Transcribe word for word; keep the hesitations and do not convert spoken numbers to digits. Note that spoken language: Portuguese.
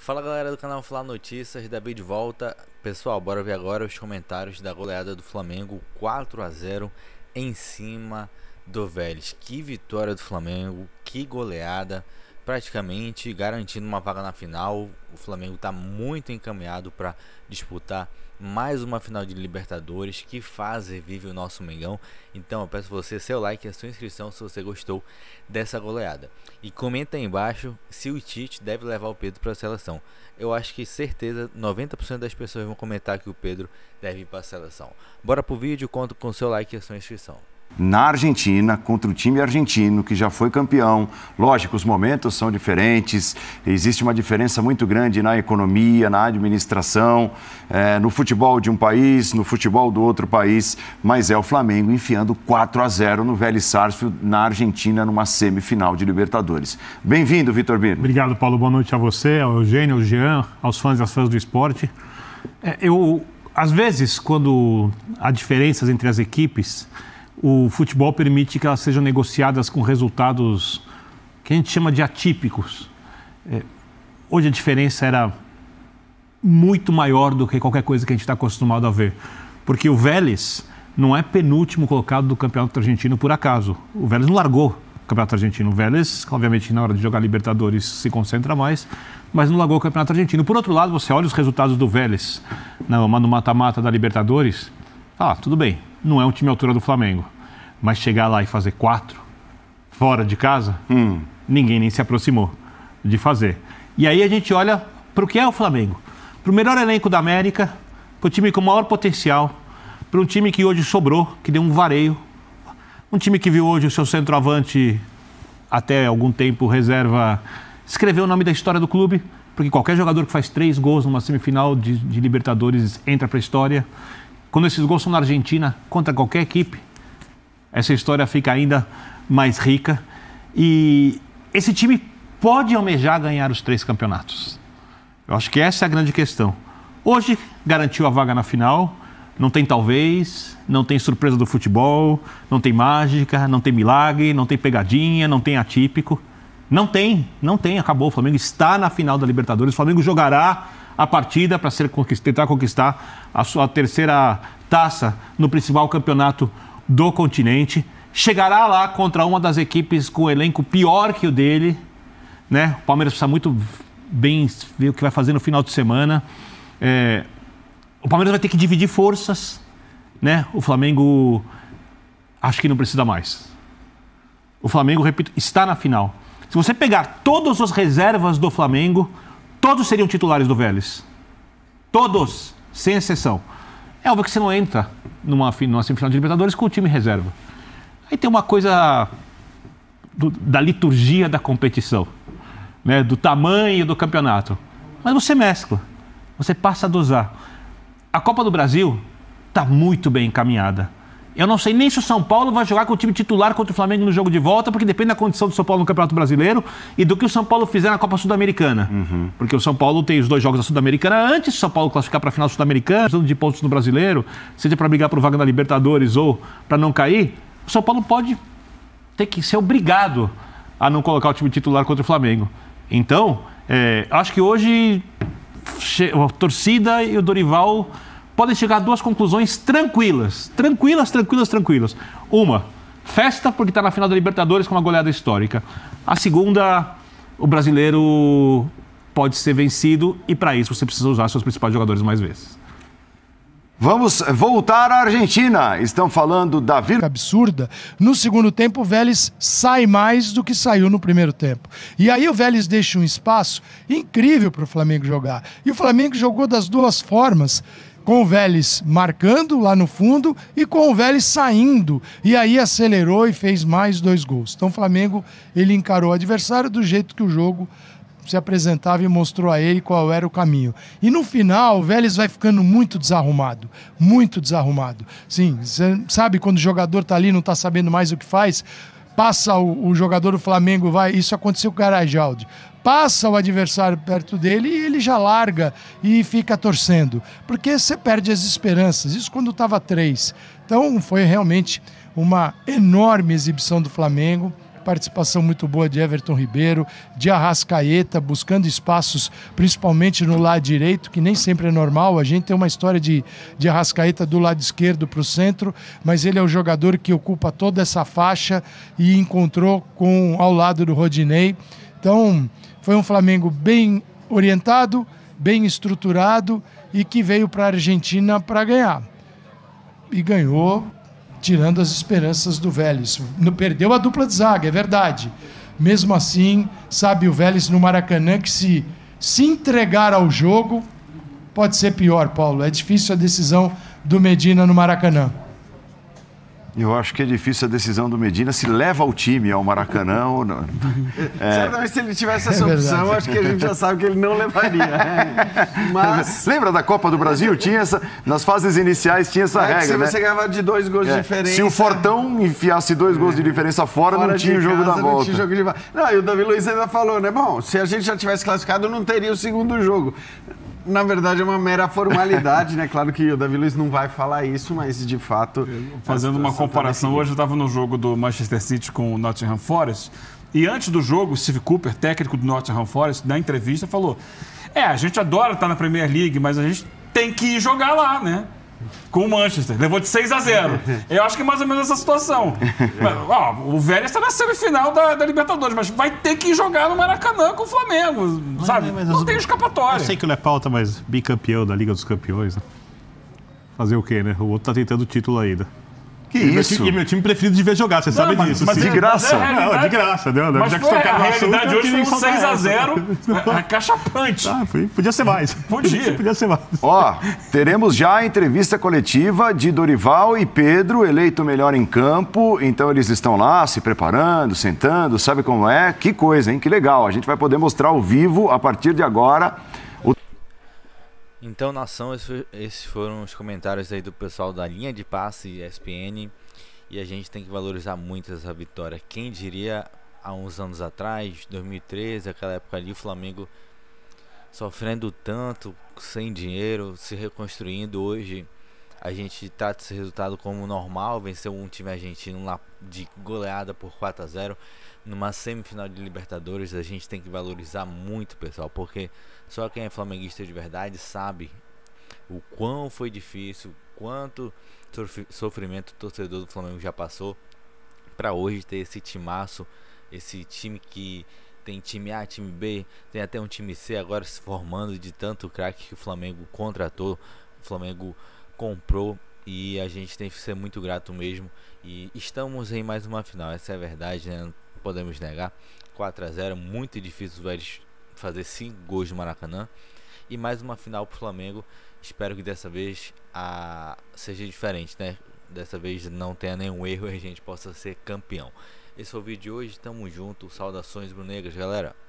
Fala galera do canal Fla Notícias, Davi de volta. Pessoal, bora ver agora os comentários da goleada do Flamengo, quatro a zero em cima do Vélez. Que vitória do Flamengo, que goleada, praticamente garantindo uma vaga na final. O Flamengo está muito encaminhado para disputar mais uma final de Libertadores. Que fase vive o nosso Mengão. Então eu peço você seu like e a sua inscrição se você gostou dessa goleada. E comenta aí embaixo se o Tite deve levar o Pedro para a seleção. Eu acho que certeza noventa por cento das pessoas vão comentar que o Pedro deve ir para a seleção. Bora pro vídeo, conto com seu like e a sua inscrição. Na Argentina, contra o time argentino, que já foi campeão. Lógico, os momentos são diferentes, existe uma diferença muito grande na economia, na administração, é, no futebol de um país, no futebol do outro país, mas é o Flamengo enfiando quatro a zero no Vélez Sarsfield, na Argentina, numa semifinal de Libertadores. Bem-vindo, Vitor Bino. Obrigado, Paulo. Boa noite a você, ao Eugênio, ao Jean, aos fãs e às fãs do esporte. É, eu, às vezes, quando há diferenças entre as equipes, o futebol permite que elas sejam negociadas com resultados que a gente chama de atípicos. É, hoje a diferença era muito maior do que qualquer coisa que a gente está acostumado a ver. Porque o Vélez não é penúltimo colocado do Campeonato Argentino por acaso. O Vélez não largou o Campeonato Argentino. O Vélez, obviamente, na hora de jogar Libertadores se concentra mais, mas não largou o Campeonato Argentino. Por outro lado, você olha os resultados do Vélez no mata-mata da Libertadores. Ah, tudo bem, não é um time à altura do Flamengo. Mas chegar lá e fazer quatro, fora de casa, hum. ninguém nem se aproximou de fazer. E aí a gente olha para o que é o Flamengo. Para o melhor elenco da América, para o time com maior potencial, para um time que hoje sobrou, que deu um vareio. Um time que viu hoje o seu centroavante, até algum tempo reserva, escrever o nome da história do clube, porque qualquer jogador que faz três gols numa semifinal de, de Libertadores entra para a história. Quando esses gols são na Argentina, contra qualquer equipe, essa história fica ainda mais rica e esse time pode almejar ganhar os três campeonatos. Eu acho que essa é a grande questão. Hoje garantiu a vaga na final, não tem talvez, não tem surpresa do futebol, não tem mágica, não tem milagre, não tem pegadinha, não tem atípico. Não tem, não tem, acabou. O Flamengo está na final da Libertadores, o Flamengo jogará a partida para ser, tentar conquistar a sua terceira taça no principal campeonato do continente, chegará lá contra uma das equipes com o elenco pior que o dele, né? O Palmeiras precisa muito bem ver o que vai fazer no final de semana. É... O Palmeiras vai ter que dividir forças, né? O Flamengo acho que não precisa mais. O Flamengo, repito, está na final. Se você pegar todas as reservas do Flamengo, todos seriam titulares do Vélez. Todos, sem exceção. É óbvio que você não entra numa, numa semifinal de Libertadores com o time reserva. Aí tem uma coisa do, da liturgia da competição, né? Do tamanho do campeonato. Mas você mescla, você passa a dosar. A Copa do Brasil está muito bem encaminhada. Eu não sei nem se o São Paulo vai jogar com o time titular contra o Flamengo no jogo de volta, porque depende da condição do São Paulo no Campeonato Brasileiro e do que o São Paulo fizer na Copa Sul-Americana. Uhum. Porque o São Paulo tem os dois jogos da Sul-Americana antes do São Paulo classificar para a final Sul-Americana, precisando de pontos no Brasileiro, seja para brigar por vaga na Libertadores ou para não cair, o São Paulo pode ter que ser obrigado a não colocar o time titular contra o Flamengo. Então, é, acho que hoje a torcida e o Dorival podem chegar a duas conclusões tranquilas. Tranquilas, tranquilas, tranquilas. Uma, festa porque está na final da Libertadores com uma goleada histórica. A segunda, o brasileiro pode ser vencido e para isso você precisa usar seus principais jogadores mais vezes. Vamos voltar à Argentina. Estão falando da virtude absurda. No segundo tempo, o Vélez sai mais do que saiu no primeiro tempo. E aí o Vélez deixa um espaço incrível para o Flamengo jogar. E o Flamengo jogou das duas formas, com o Vélez marcando lá no fundo e com o Vélez saindo. E aí acelerou e fez mais dois gols. Então o Flamengo, ele encarou o adversário do jeito que o jogo se apresentava e mostrou a ele qual era o caminho. E no final, o Vélez vai ficando muito desarrumado. Muito desarrumado. Sim, você sabe quando o jogador está ali, não está sabendo mais o que faz? Passa o, o jogador do Flamengo, vai... Isso aconteceu com o Garajaldi. Passa o adversário perto dele e ele já larga e fica torcendo. Porque você perde as esperanças. Isso quando estava três. Então foi realmente uma enorme exibição do Flamengo. participação muito boa de Everton Ribeiro, de Arrascaeta, buscando espaços, principalmente no lado direito, que nem sempre é normal. A gente tem uma história de, de Arrascaeta do lado esquerdo para o centro, mas ele é o jogador que ocupa toda essa faixa e encontrou com, ao lado do Rodinei. Então, foi um Flamengo bem orientado, bem estruturado e que veio para a Argentina para ganhar. E ganhou, tirando as esperanças do Vélez. Não perdeu a dupla de zaga, é verdade. Mesmo assim, sabe o Vélez no Maracanã que se, se entregar ao jogo, pode ser pior, Paulo. É difícil a decisão do Medina no Maracanã. Eu acho que é difícil a decisão do Medina se leva o time ao Maracanã ou não. É. Certamente, se ele tivesse essa é opção, acho que a gente já sabe que ele não levaria. Mas... Lembra da Copa do Brasil? Tinha essa, nas fases iniciais tinha essa é regra, se né? você ganhava de dois gols é. de diferença... Se o Fortão enfiasse dois gols de diferença fora, fora não tinha o jogo casa, da volta. Não, tinha jogo de... não, e o Davi Luiz ainda falou, né? Bom, se a gente já tivesse classificado, não teria o segundo jogo. Na verdade, é uma mera formalidade, né? Claro que o Davi Luiz não vai falar isso, mas de fato... Fazendo uma comparação, hoje eu estava no jogo do Manchester City com o Nottingham Forest, e antes do jogo, o Steve Cooper, técnico do Nottingham Forest, na entrevista falou: é, a gente adora estar na Premier League, mas a gente tem que ir jogar lá, né? Com o Manchester. Levou de seis a zero. Eu acho que é mais ou menos essa situação. Mas, ó, o Vélez está na semifinal da, da Libertadores, mas vai ter que jogar no Maracanã com o Flamengo, mas, sabe? Mas, mas, não tem escapatória. Eu sei que não é pauta, mas bicampeão da Liga dos Campeões, né? Fazer o quê, né? O outro tá tentando o título ainda. Que e isso? Meu time, e meu time preferido de ver jogar, você não, sabe mas, disso. Mas sim. é, de graça. Mas é não, de graça, deu. Mas já foi, que a realidade assunto, hoje foi um seis a zero, acachapante. Ah, foi, podia ser mais. Podia. Podia ser mais. Ó, teremos já a entrevista coletiva de Dorival e Pedro, eleito melhor em campo. Então eles estão lá se preparando, sentando, sabe como é? Que coisa, hein? Que legal. A gente vai poder mostrar ao vivo a partir de agora. O... Então, nação, esses foram os comentários aí do pessoal da linha de passe E S P N. E a gente tem que valorizar muito essa vitória. Quem diria há uns anos atrás, dois mil e treze, aquela época ali, o Flamengo sofrendo tanto, sem dinheiro, se reconstruindo. Hoje a gente trata esse resultado como normal, venceu um time argentino lá de goleada por quatro a zero numa semifinal de Libertadores. A gente tem que valorizar muito, pessoal, porque só quem é flamenguista de verdade sabe o quão foi difícil, quanto sofrimento o torcedor do Flamengo já passou para hoje ter esse timaço, esse time que tem time A, time B, tem até um time C agora se formando de tanto craque que o Flamengo contratou, o Flamengo comprou, e a gente tem que ser muito grato mesmo. E estamos em mais uma final, essa é a verdade, né? Não podemos negar. Quatro a zero, muito difícil o Vélez fazer cinco gols no Maracanã, e mais uma final pro Flamengo. Espero que dessa vez a... seja diferente, né? Dessa vez não tenha nenhum erro e a gente possa ser campeão. Esse foi o vídeo de hoje, tamo junto, saudações brunegras, galera.